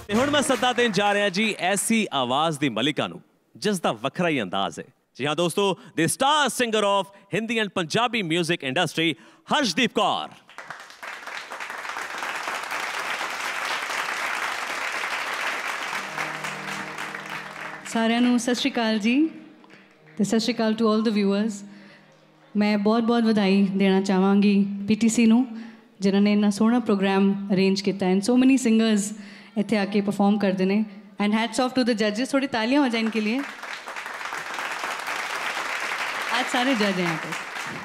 ਤੇ ਹੁਣ ਮੈਂ ਸੱਦਾ ਦੇਣ ਜਾ ਰਿਹਾ ਜੀ ਐਸੀ ਆਵਾਜ਼ ਦੀ ਮਲਿਕਾ ਨੂੰ ਜਿਸ ਦਾ ਵੱਖਰਾ ਹੀ ਅੰਦਾਜ਼ ਹੈ। ਜੀ ਹਾਂ ਦੋਸਤੋ, the star singer of Hindi and Punjabi music industry Harshdeep Kaur. ਸਾਰਿਆਂ ਨੂੰ ਸਤਿ ਸ਼੍ਰੀ ਅਕਾਲ ਜੀ ਤੇ ਸਤਿ ਸ਼੍ਰੀ ਅਕਾਲ ਟੂ ਆਲ ਦ ਵਿਊਅਰਸ। ਮੈਂ ਬਹੁਤ ਵਧਾਈ ਦੇਣਾ ਚਾਹਾਂਗੀ PTC ਨੂੰ ਜਿਨ੍ਹਾਂ ਨੇ ਇੰਨਾ ਸੋਹਣਾ ਪ੍ਰੋਗਰਾਮ ਅਰੇਂਜ ਕੀਤਾ ਐਂਡ ਸੋ ਮੈਨੀ ਸਿੰਗਰਸ ਇੱਥੇ ਆ ਕੇ परफॉर्म करते हैं and hats off to the जजेस। थोड़ी तालियां हो जाए इनके लिए। आज सारे जज हैं यहाँ पे।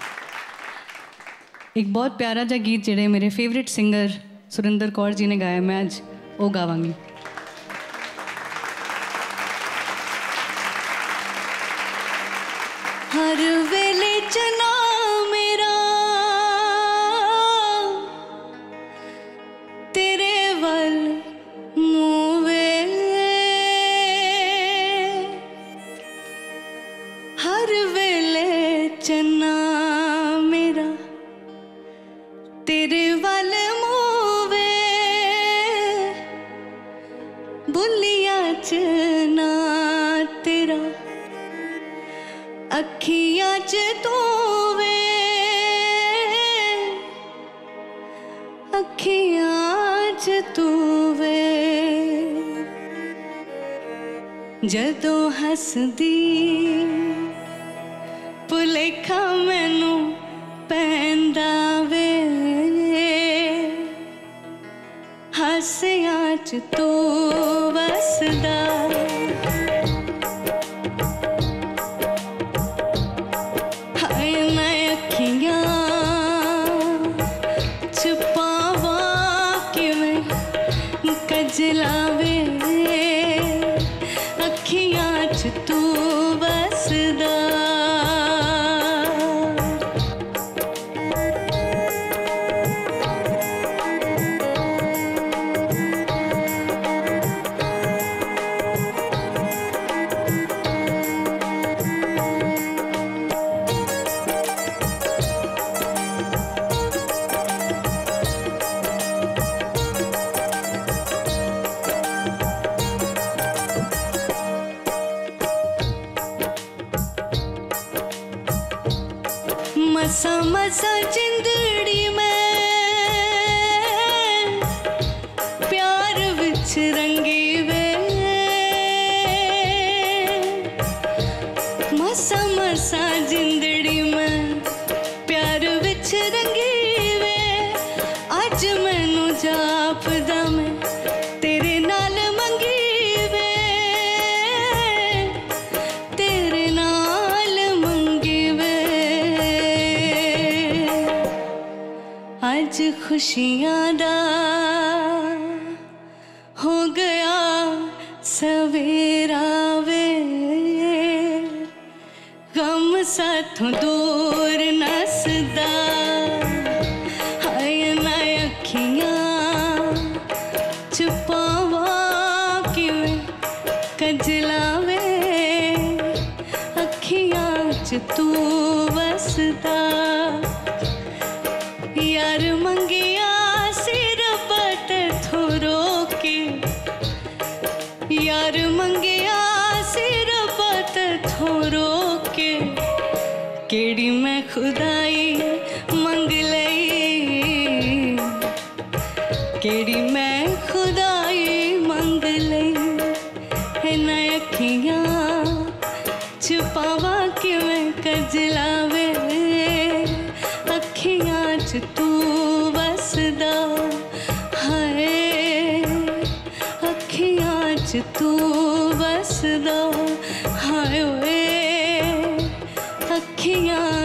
एक बहुत प्यारा जा गीत जिहड़े मेरे फेवरेट सिंगर सुरिंदर कौर जी ने गाया, मैं आज वो गावांगी। हर वेले चना मेरा तेरे वल मूवे, हर वेले चना मेरा तेरे वल मूवे, बुलिया चना तेरा अखियां च तोवे, अखियां च तोवे। जदों हसदी भुलेखा मैनू पैंदा वे, हासियां च तू वसदा, हाय मैं अखियां छुपावा किवें कजलावे, अखियां च तू वसदा। मसा मसा जिंदड़ी में प्यार विच रंगी वे, मसा मसा जिंदड़ी में प्यार विच रंगी वे। अज मैनू जापदा मैं तेरे नाल मंगी वे, तेरे नाल मंगी वे। आज खुशियां दा हो गया सवेरा वे, गम साथों दूर नसदा, हाय ना अखियां छुपावा किवें कजलावे, अखियां च तू वसदा। यार मंगिया सिर बट थोरो के, यार मंगिया सिर बट थोरो के, केड़ी मैं खुदाई मंग लई, केड़ी मैं खुदाई मंग लई। इन्ना अखियां छुपावा किवें कजलावे, अखियां च तू वसदा, हाय अखियां च तू वसदा, हाय वे अखियां